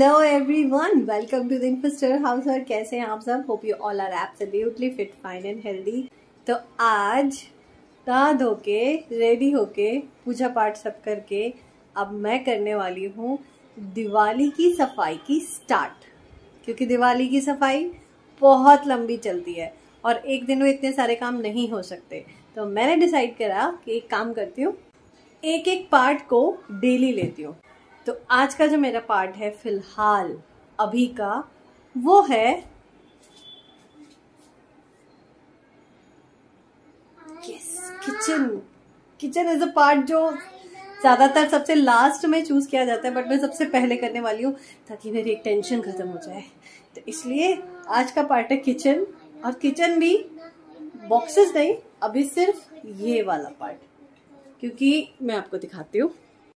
Hello everyone, welcome to the infestor house. और कैसे हैं आप सब? Hope you all are absolutely fit, fine and healthy. तो आज नहा धो के रेडी होके पूजा पाठ सब करके अब मैं करने वाली हूँ दिवाली की सफाई की स्टार्ट, क्योंकि दिवाली की सफाई बहुत लंबी चलती है और एक दिन में इतने सारे काम नहीं हो सकते। तो मैंने डिसाइड करा कि एक काम करती हूँ, एक एक पार्ट को डेली लेती हूँ। तो आज का जो मेरा पार्ट है फिलहाल अभी का, वो है kitchen. Kitchen is a part जो ज्यादातर सबसे लास्ट में चूज किया जाता है, बट मैं सबसे पहले करने वाली हूँ ताकि मेरी एक टेंशन खत्म हो जाए। तो इसलिए आज का पार्ट है किचन, और किचन भी बॉक्सेस नहीं, अभी सिर्फ ये वाला पार्ट, क्योंकि मैं आपको दिखाती हूँ।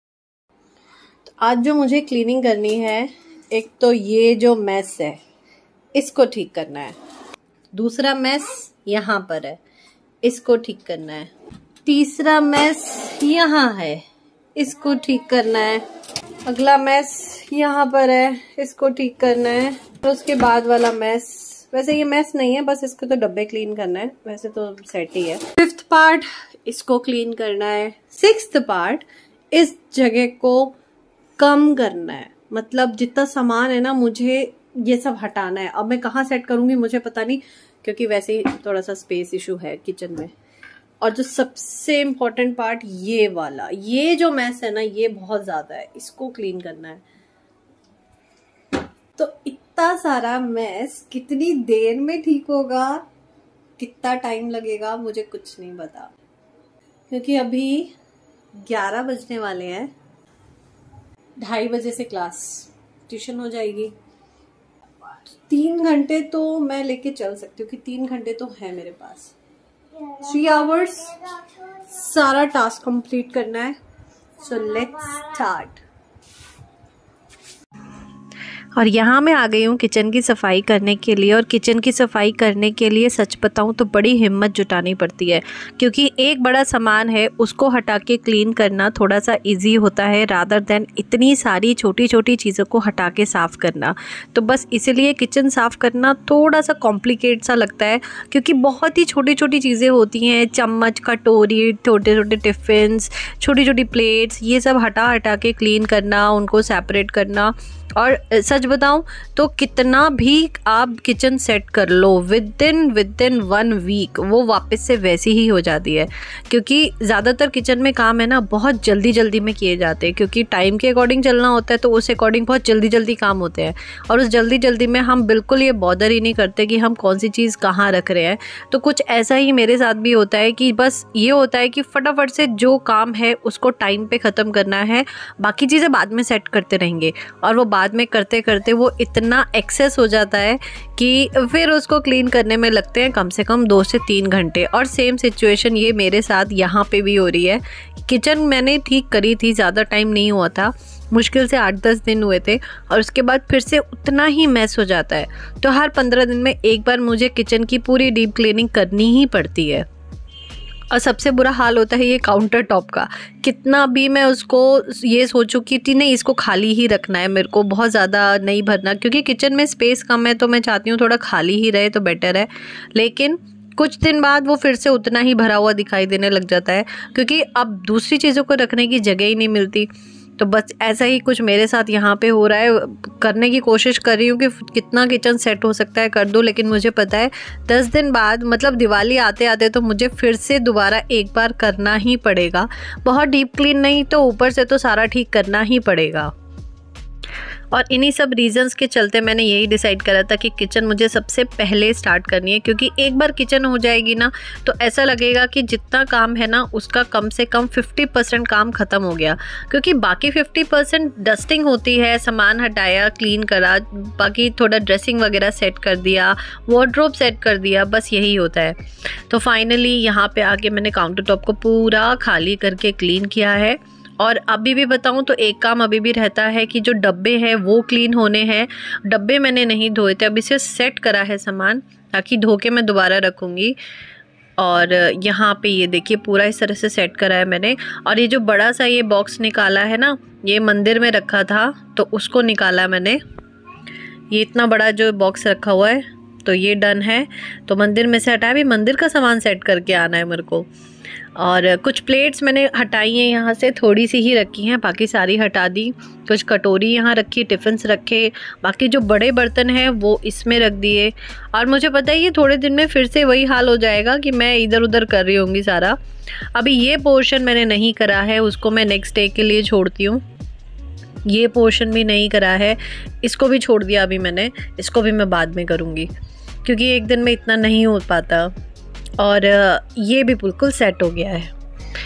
आज जो मुझे क्लीनिंग करनी है, एक तो ये जो मेस है इसको ठीक करना है, दूसरा मेस यहाँ पर है इसको ठीक करना है, तीसरा मेस यहाँ है इसको ठीक करना है, अगला मेस यहाँ पर है इसको ठीक करना है, और उसके बाद वाला मेस, वैसे ये मेस नहीं है, बस इसको तो डब्बे क्लीन करना है, वैसे तो सेट ही है। फिफ्थ पार्ट इसको क्लीन करना है, सिक्स्थ पार्ट इस जगह को कम करना है, मतलब जितना सामान है ना मुझे ये सब हटाना है। अब मैं कहाँ सेट करूंगी मुझे पता नहीं, क्योंकि वैसे ही थोड़ा सा स्पेस इशू है किचन में। और जो सबसे इम्पोर्टेंट पार्ट ये वाला, ये जो मैस है ना, ये बहुत ज्यादा है, इसको क्लीन करना है। तो इतना सारा मैस कितनी देर में ठीक होगा, कितना टाइम लगेगा, मुझे कुछ नहीं पता, क्योंकि अभी 11 बजने वाले हैं। 2:30 बजे से क्लास ट्यूशन हो जाएगी। 3 घंटे तो मैं लेके चल सकती हूँ कि 3 घंटे तो है मेरे पास। 3 आवर्स सारा टास्क कंप्लीट करना है। So let's start. और यहाँ मैं आ गई हूँ किचन की सफाई करने के लिए। और किचन की सफाई करने के लिए सच बताऊँ तो बड़ी हिम्मत जुटानी पड़ती है, क्योंकि एक बड़ा सामान है उसको हटा के क्लीन करना थोड़ा सा इजी होता है रादर देन इतनी सारी छोटी छोटी चीज़ों को हटा के साफ़ करना। तो बस इसलिए किचन साफ़ करना थोड़ा सा कॉम्प्लिकेट सा लगता है, क्योंकि बहुत ही छोटी छोटी चीज़ें होती हैं, चम्मच, कटोरी, छोटे छोटे टिफ़िन्स, छोटी छोटी प्लेट्स, ये सब हटा हटा के क्लीन करना, उनको सेपरेट करना। और सच बताऊं तो कितना भी आप किचन सेट कर लो, विद इन 1 वीक वो वापस से वैसी ही हो जाती है, क्योंकि ज़्यादातर किचन में काम है ना बहुत जल्दी जल्दी में किए जाते हैं, क्योंकि टाइम के अकॉर्डिंग चलना होता है, तो उस अकॉर्डिंग बहुत जल्दी जल्दी काम होते हैं। और उस जल्दी जल्दी में हम बिल्कुल ये बॉदर ही नहीं करते कि हम कौन सी चीज़ कहाँ रख रहे हैं। तो कुछ ऐसा ही मेरे साथ भी होता है कि बस ये होता है कि फटाफट से जो काम है उसको टाइम पे ख़त्म करना है, बाकी चीज़ें बाद में सेट करते रहेंगे। और वो बाद में करते करते वो इतना एक्सेस हो जाता है कि फिर उसको क्लीन करने में लगते हैं कम से कम 2 से 3 घंटे। और सेम सिचुएशन ये मेरे साथ यहाँ पे भी हो रही है। किचन मैंने ठीक करी थी, ज़्यादा टाइम नहीं हुआ था, मुश्किल से 8-10 दिन हुए थे, और उसके बाद फिर से उतना ही मैस हो जाता है। तो हर 15 दिन में एक बार मुझे किचन की पूरी डीप क्लीनिंग करनी ही पड़ती है। और सबसे बुरा हाल होता है ये काउंटर टॉप का। कितना भी मैं उसको ये सोचूं कि नहीं इसको खाली ही रखना है, मेरे को बहुत ज़्यादा नहीं भरना, क्योंकि किचन में स्पेस कम है, तो मैं चाहती हूँ थोड़ा खाली ही रहे तो बेटर है। लेकिन कुछ दिन बाद वो फिर से उतना ही भरा हुआ दिखाई देने लग जाता है, क्योंकि अब दूसरी चीज़ों को रखने की जगह ही नहीं मिलती। तो बस ऐसा ही कुछ मेरे साथ यहाँ पे हो रहा है। करने की कोशिश कर रही हूँ कि कितना किचन सेट हो सकता है कर दूँ, लेकिन मुझे पता है 10 दिन बाद, मतलब दिवाली आते आते, तो मुझे फिर से दोबारा एक बार करना ही पड़ेगा। बहुत डीप क्लीन नहीं तो ऊपर से तो सारा ठीक करना ही पड़ेगा। और इन्हीं सब रीजंस के चलते मैंने यही डिसाइड करा था कि किचन मुझे सबसे पहले स्टार्ट करनी है, क्योंकि एक बार किचन हो जाएगी ना तो ऐसा लगेगा कि जितना काम है ना उसका कम से कम 50% काम ख़त्म हो गया, क्योंकि बाकी 50% डस्टिंग होती है, सामान हटाया, क्लीन करा, बाकी थोड़ा ड्रेसिंग वगैरह सेट कर दिया, वार्डरोब सेट कर दिया, बस यही होता है। तो फाइनली यहाँ पे आके मैंने काउंटर टॉप को पूरा खाली करके क्लीन किया है। और अभी भी बताऊं तो एक काम अभी भी रहता है कि जो डब्बे हैं वो क्लीन होने हैं। डब्बे मैंने नहीं धोए थे, अभी से सेट करा है सामान, ताकि धो के मैं दोबारा रखूँगी। और यहाँ पे ये देखिए पूरा इस तरह से सेट करा है मैंने। और ये जो बड़ा सा ये बॉक्स निकाला है ना, ये मंदिर में रखा था तो उसको निकाला मैंने। ये इतना बड़ा जो बॉक्स रखा हुआ है तो ये डन है। तो मंदिर में से हटाया, अभी मंदिर का सामान सेट करके आना है मेरे को। और कुछ प्लेट्स मैंने हटाई हैं यहाँ से, थोड़ी सी ही रखी हैं, बाकी सारी हटा दी। कुछ कटोरी यहाँ रखी, टिफ़िन्स रखे, बाकी जो बड़े बर्तन हैं वो इसमें रख दिए। और मुझे पता है ये थोड़े दिन में फिर से वही हाल हो जाएगा कि मैं इधर उधर कर रही होंगी सारा। अभी ये पोर्शन मैंने नहीं करा है, उसको मैं नेक्स्ट डे के लिए छोड़ती हूँ। ये पोर्शन भी नहीं करा है, इसको भी छोड़ दिया अभी मैंने, इसको भी मैं बाद में करूँगी क्योंकि एक दिन में इतना नहीं हो पाता। और ये भी बिल्कुल सेट हो गया है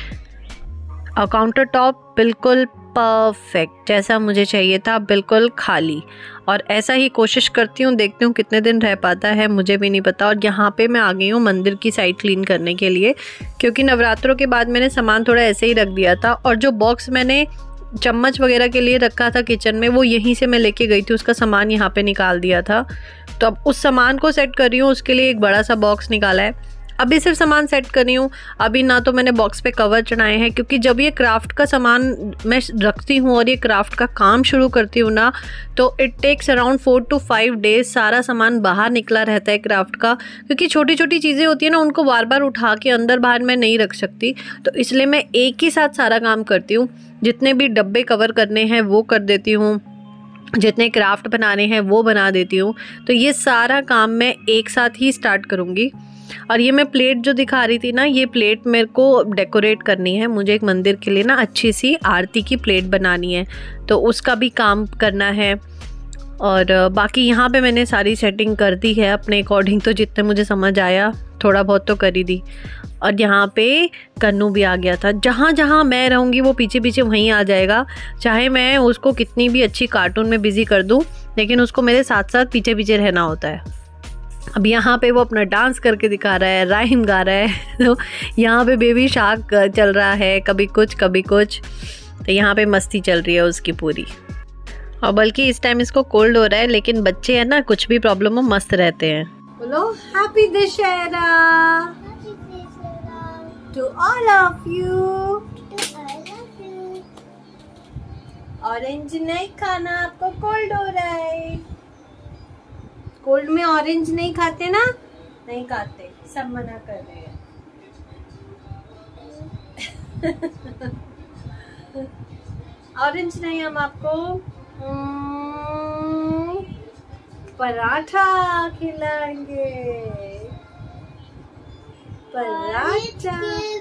और काउंटर टॉप बिल्कुल परफेक्ट जैसा मुझे चाहिए था, बिल्कुल खाली। और ऐसा ही कोशिश करती हूँ, देखती हूँ कितने दिन रह पाता है, मुझे भी नहीं पता। और यहाँ पे मैं आ गई हूँ मंदिर की साइड क्लीन करने के लिए क्योंकि नवरात्रों के बाद मैंने सामान थोड़ा ऐसे ही रख दिया था। और जो बॉक्स मैंने चम्मच वगैरह के लिए रखा था किचन में, वो यहीं से मैं लेके गई थी, उसका सामान यहाँ पे निकाल दिया था। तो अब उस सामान को सेट कर रही हूँ, उसके लिए एक बड़ा सा बॉक्स निकाला है। अभी सिर्फ सामान सेट कर रही हूँ, अभी ना तो मैंने बॉक्स पे कवर चढ़ाए हैं क्योंकि जब ये क्राफ्ट का सामान मैं रखती हूँ और ये क्राफ्ट का काम शुरू करती हूँ ना, तो it takes around 4 to 5 days सारा सामान बाहर निकला रहता है क्राफ्ट का। क्योंकि छोटी छोटी चीज़ें होती हैं ना, उनको बार बार उठा के अंदर बाहर मैं नहीं रख सकती, तो इसलिए मैं एक ही साथ सारा काम करती हूँ। जितने भी डब्बे कवर करने हैं वो कर देती हूँ, जितने क्राफ्ट बनाने हैं वो बना देती हूँ। तो ये सारा काम मैं एक साथ ही स्टार्ट करूँगी। और ये मैं प्लेट जो दिखा रही थी ना, ये प्लेट मेरे को डेकोरेट करनी है। मुझे एक मंदिर के लिए ना अच्छी सी आरती की प्लेट बनानी है, तो उसका भी काम करना है। और बाकी यहाँ पे मैंने सारी सेटिंग कर दी है अपने अकॉर्डिंग, तो जितने मुझे समझ आया थोड़ा बहुत तो कर ही दी। और यहाँ पे कन्नू भी आ गया था, जहाँ जहाँ मैं रहूँगी वो पीछे पीछे वहीं आ जाएगा। चाहे मैं उसको कितनी भी अच्छी कार्टून में बिज़ी कर दूँ, लेकिन उसको मेरे साथ साथ पीछे पीछे रहना होता है। अब यहाँ पे वो अपना डांस करके दिखा रहा है, राइम गा रहा है। तो यहाँ पे बेबी शार्क चल रहा है, कभी कुछ कभी कुछ। तो यहाँ पे मस्ती चल रही है उसकी पूरी। और बल्कि इस टाइम इसको कोल्ड हो रहा है, लेकिन बच्चे हैं ना, कुछ भी प्रॉब्लम हो मस्त रहते हैं। बोलो happy Dussehra to all of you. Orange नहीं खाना, आपको कोल्ड हो रहा है। कोल्ड में ऑरेंज नहीं खाते ना, नहीं खाते, सब मना कर रहे हैं। ऑरेंज नहीं, हम आपको पराठा खिलाएंगे, पराठा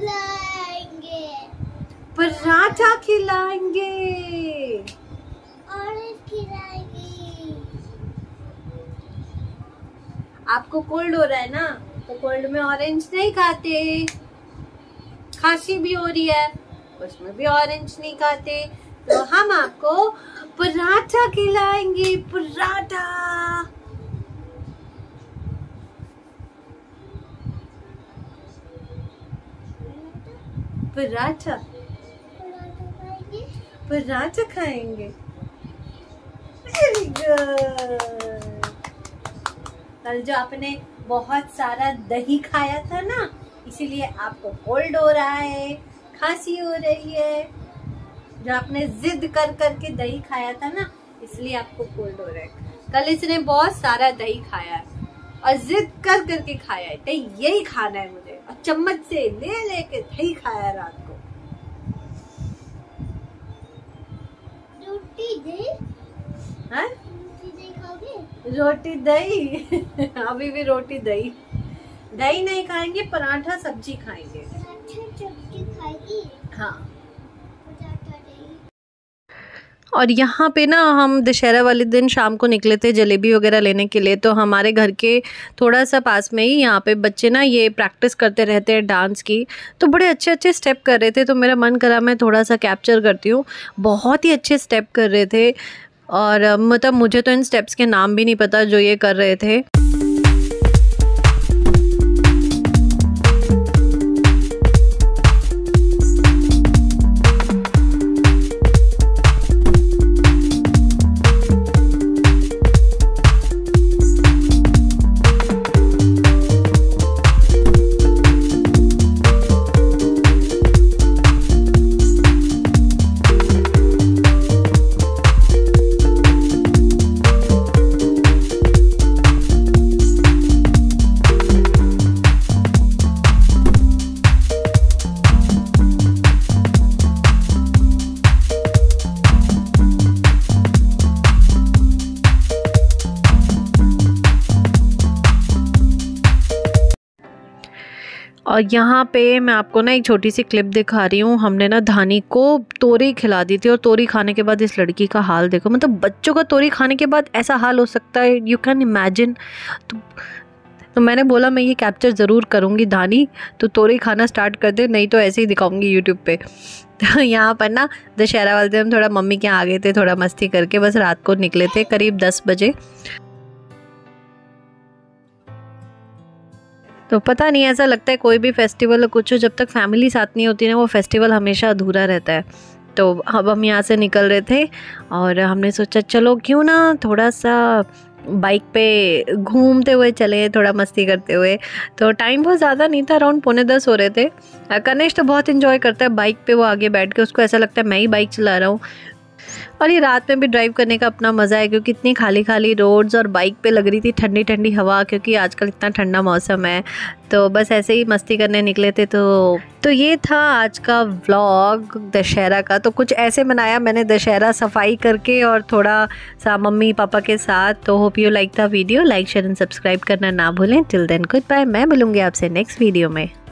पराठा खिलाएंगे, ऑरेंज खिलाएंगे। आपको कोल्ड हो रहा है ना, तो कोल्ड में ऑरेंज नहीं खाते। खांसी भी हो रही है, उसमें भी ऑरेंज नहीं खाते। तो हम आपको पराठा खिलाएंगे, पराठा। पराठा पराठा खाएंगे। Very good. कल जो आपने बहुत सारा दही खाया था ना, इसीलिए आपको कोल्ड हो रहा है, खांसी हो रही है। जो आपने जिद कर करके दही खाया था ना, इसलिए आपको कोल्ड हो रहा है। कल इसने बहुत सारा दही खाया है और जिद कर करके खाया है, तो यही खाना है मुझे, और चम्मच से ले लेके दही खाया रात को। रोटी दही, हाँ? रोटी दही। अभी भी रोटी दही, दही नहीं खाएंगे, पराठा सब्जी खाएंगे। सब्जी खाएगी, हाँ। और यहाँ पे ना हम दशहरा वाले दिन शाम को निकले थे जलेबी वगैरह लेने के लिए। तो हमारे घर के थोड़ा सा पास में ही यहाँ पे बच्चे ना ये प्रैक्टिस करते रहते हैं डांस की, तो बड़े अच्छे अच्छे स्टेप कर रहे थे। तो मेरा मन करा मैं थोड़ा सा कैप्चर करती हूँ। बहुत ही अच्छे स्टेप कर रहे थे, और मतलब मुझे तो इन स्टेप्स के नाम भी नहीं पता जो ये कर रहे थे। और यहाँ पे मैं आपको ना एक छोटी सी क्लिप दिखा रही हूँ। हमने ना धानी को तोरी खिला दी थी और तोरी खाने के बाद इस लड़की का हाल देखो, मतलब बच्चों का तोरी खाने के बाद ऐसा हाल हो सकता है, यू कैन इमेजिन। तो मैंने बोला मैं ये कैप्चर ज़रूर करूँगी धानी, तो तोरी खाना स्टार्ट कर दे, नहीं तो ऐसे ही दिखाऊंगी यूट्यूब पे। तो यहाँ पर ना दशहरा वाले दिन हम थोड़ा मम्मी के यहाँ आ गए थे, थोड़ा मस्ती करके बस रात को निकले थे करीब 10 बजे। तो पता नहीं, ऐसा लगता है कोई भी फेस्टिवल हो कुछ हो, जब तक फैमिली साथ नहीं होती ना वो फेस्टिवल हमेशा अधूरा रहता है। तो अब हम यहाँ से निकल रहे थे और हमने सोचा चलो क्यों ना थोड़ा सा बाइक पे घूमते हुए चले, थोड़ा मस्ती करते हुए। तो टाइम बहुत ज़्यादा नहीं था, अराउंड 9:45 हो रहे थे। कनिष्क तो बहुत इन्जॉय करता है बाइक पे, वो आगे बैठ के, उसको ऐसा लगता है मैं ही बाइक चला रहा हूँ। और ये रात में भी ड्राइव करने का अपना मज़ा है, क्योंकि इतनी खाली खाली रोड्स और बाइक पे लग रही थी ठंडी ठंडी हवा, क्योंकि आजकल इतना ठंडा मौसम है। तो बस ऐसे ही मस्ती करने निकले थे। तो ये था आज का व्लॉग दशहरा का। तो कुछ ऐसे मनाया मैंने दशहरा, सफाई करके और थोड़ा सा मम्मी पापा के साथ। तो hope you like the video, like share and subscribe करना ना भूलें। टिल देन गुड बाय, मैं मिलूँगी आपसे नेक्स्ट वीडियो में।